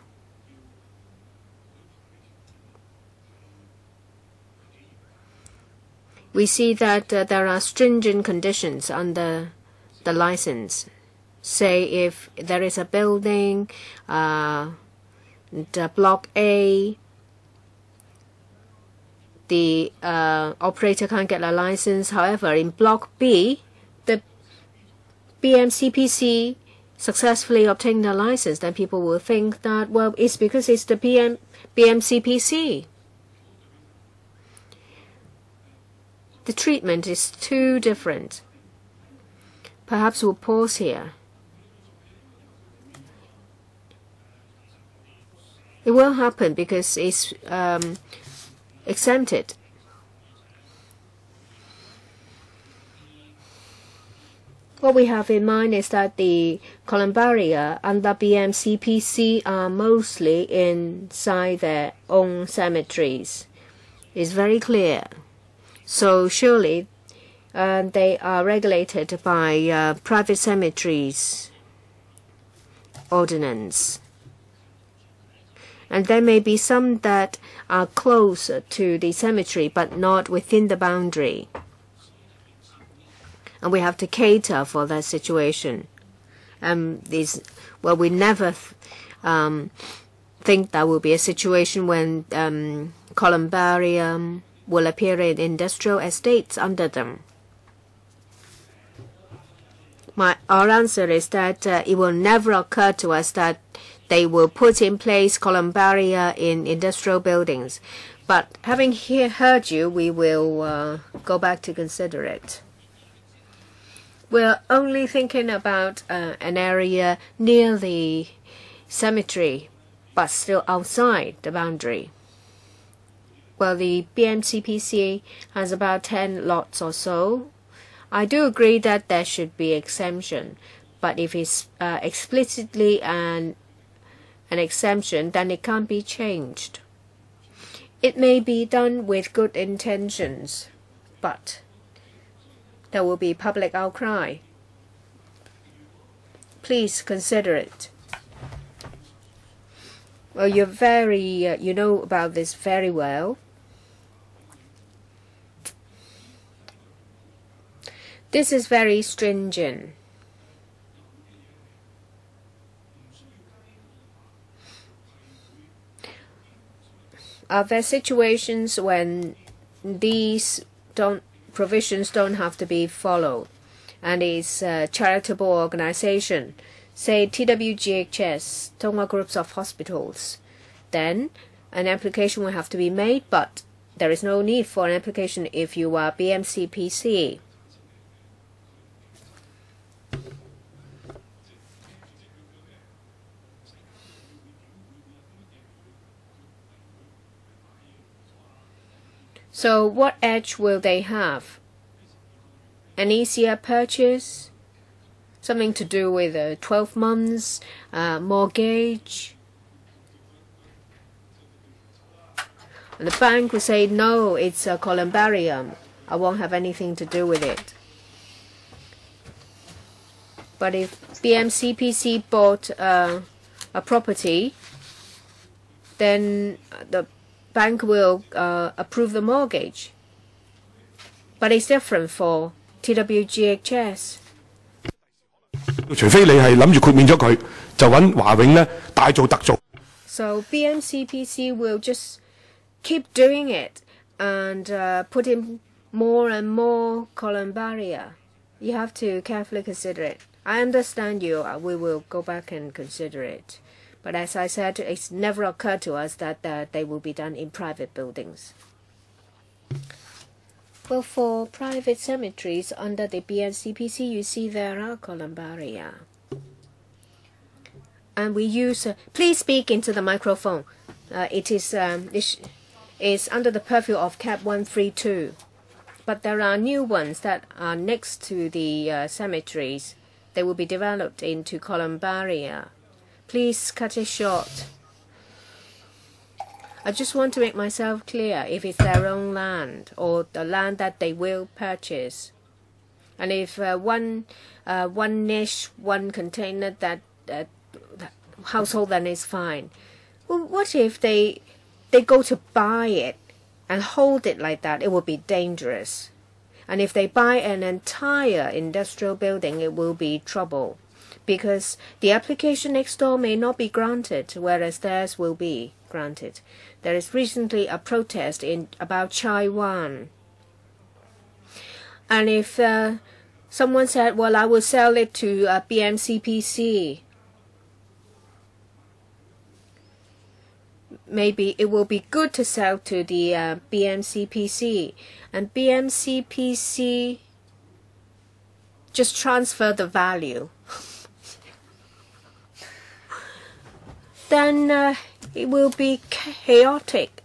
we see that there are stringent conditions under the license. Say if there is a building, the block A, the operator can't get a license. However, in Block B, the BMCPC successfully obtained a license. Then people will think that, well, it's because it's the BMCPC. The treatment is too different. Perhaps we'll pause here. It will happen because it's exempted. What we have in mind is that the Columbaria under BMCPC are mostly inside their own cemeteries. It's very clear. So surely they are regulated by private cemeteries ordinance. And there may be some that are closer to the cemetery but not within the boundary. And we have to cater for that situation. We never think there will be a situation when Columbaria will appear in industrial estates under them. Our answer is that it will never occur to us that they will put in place Columbaria in industrial buildings. But having heard you, we will go back to consider it. We're only thinking about an area near the cemetery, but still outside the boundary. Well, the BMCPC has about 10 lots or so. I do agree that there should be exemption, but if it's explicitly an exemption, then it can't be changed. It may be done with good intentions, but there will be public outcry. Please consider it. Well, you're you know about this very well. This is very stringent. Are there situations when these provisions don't have to be followed, and it's a charitable organization, say TWGHS, Tonga Groups of Hospitals? Then an application will have to be made, but there is no need for an application if you are BMCPC. So what edge will they have? An easier purchase? Something to do with 12 months, mortgage? And the bank will say, no, it's a Columbaria. I won't have anything to do with it. But if BMCPC bought a property, then the bank will approve the mortgage. But it's different for TWGHS. 除非你係諗住豁免咗佢，就揾華永咧大做特做。 So BMCPC will just keep doing it and put in more and more Columbaria. You have to carefully consider it. I understand you. We will go back and consider it. But as I said, it's never occurred to us that they will be done in private buildings. Well, for private cemeteries under the BNCPC, you see there are Columbaria. And we use... please speak into the microphone. It is under the purview of Cap 132. But there are new ones that are next to the cemeteries. They will be developed into Columbaria. Please cut it short. I just want to make myself clear if it's their own land or the land that they will purchase. And if one niche, one container that household, then is fine. Well, what if they go to buy it and hold it like that? It would be dangerous. And if they buy an entire industrial building, it will be trouble, because the application next door may not be granted, whereas theirs will be granted. There is recently a protest about Pt1. And if someone said, well, I will sell it to BMCPC, maybe it will be good to sell to the BMCPC, and BMCPC just transfer the value. Then it will be chaotic.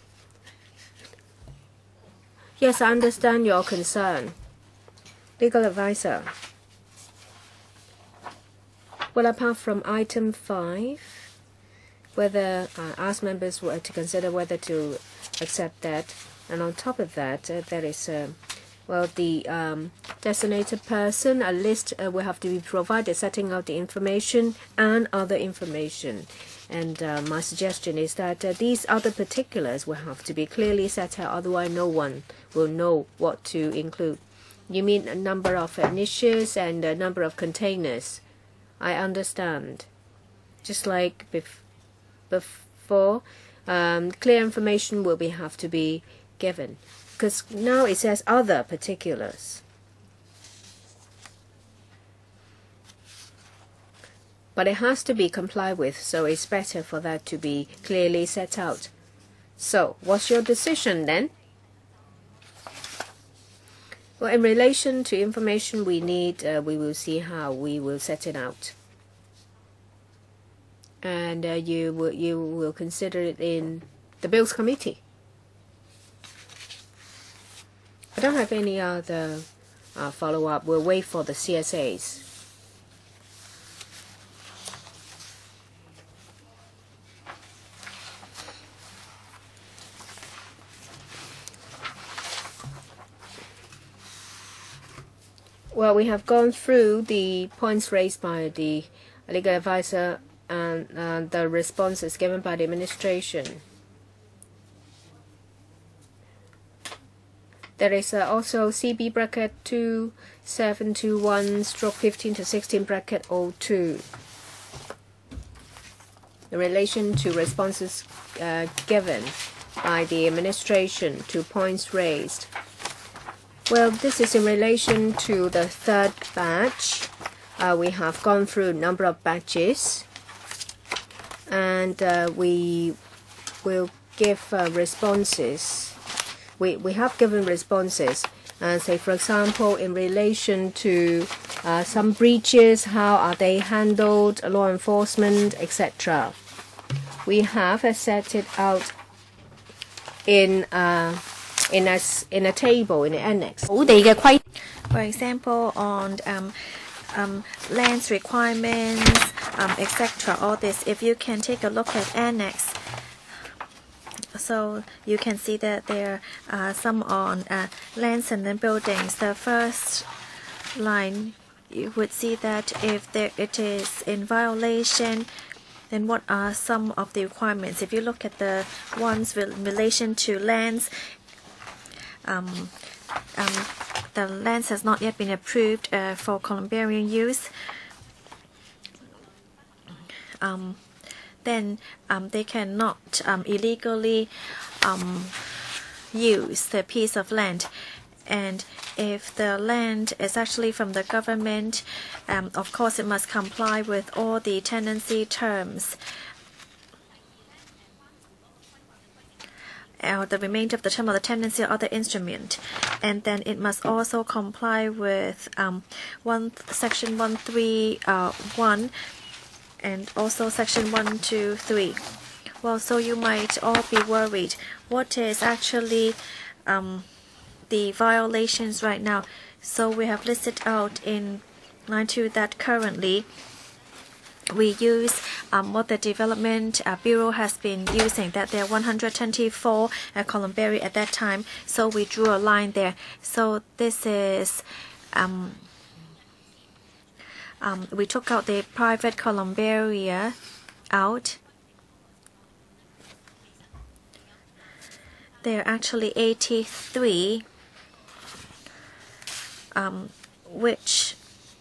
Yes, I understand your concern. Legal advisor. Well, apart from item 5, whether ask members were to consider whether to accept that, and on top of that, there is well, the designated person, a list will have to be provided setting out the information and other information. And my suggestion is that these other particulars will have to be clearly set out, otherwise no one will know what to include. You mean a number of niches and a number of containers? I understand. Just like before, clear information will have to be given, because now it says other particulars. But it has to be complied with, so it's better for that to be clearly set out. So, what's your decision then? Well, in relation to information we need, we will see how we will set it out. And you will consider it in the Bills Committee. I don't have any other follow-up. We'll wait for the CSAs. Well, we have gone through the points raised by the legal advisor and the responses given by the administration. There is also CB bracket 2721/15 to 16 bracket 02 in relation to responses given by the administration to points raised. Well, this is in relation to the third batch. We have gone through a number of batches, and we will give responses. We have given responses, say for example, in relation to some breaches, how are they handled, law enforcement, etc. We have set it out in a table in the annex. For example, on lands requirements, etc. All this, if you can take a look at annex. So you can see that there are some on lands and then buildings. The first line, you would see that if it is in violation, then what are some of the requirements? If you look at the ones in relation to lands, the lands has not yet been approved for Columbarian use. Then they cannot illegally use the piece of land. And if the land is actually from the government, of course it must comply with all the tenancy terms. The remainder of the term of the tenancy or other instrument, and then it must also comply with Section 131 and also Section 123. Well, so you might all be worried. What is actually the violations right now? So we have listed out in line 2 that currently we use what the Development Bureau has been using, that there are 124 at Columbaria at that time. So we drew a line there. So this is we took out the private Columbaria out. There are actually 83 which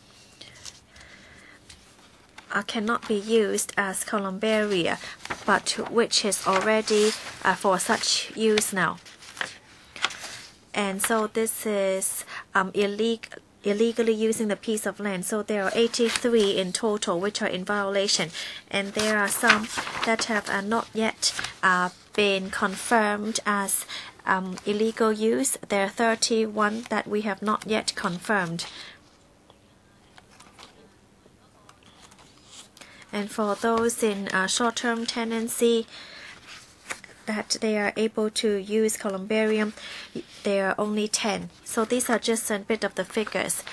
cannot be used as Columbaria, but which is already for such use now. And so this is illegally using the piece of land. So there are 83 in total which are in violation, and there are some that have not yet been confirmed as illegal use. There are 31 that we have not yet confirmed. And for those in short-term tenancy that they are able to use Columbarium, there are only 10. So these are just a bit of the figures.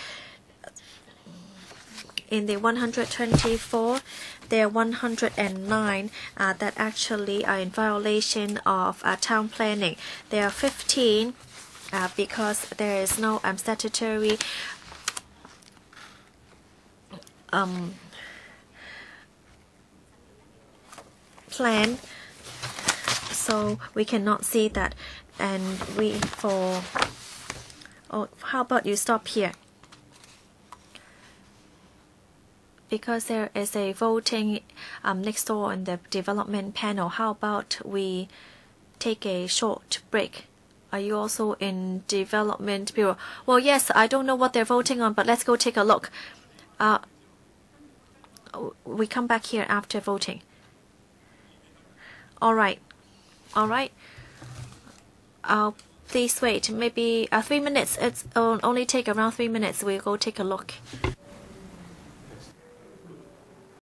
In the 124, there are 109 that actually are in violation of town planning. There are 15 because there is no statutory plan, so we cannot see that. And how about you stop here? Because there is a voting next door in the development panel. How about we take a short break? Are you also in Development Bureau? Well, yes, I don't know what they're voting on, but let's go take a look. We come back here after voting. All right. Please wait. Maybe 3 minutes. It'll only take around 3 minutes. We'll go take a look.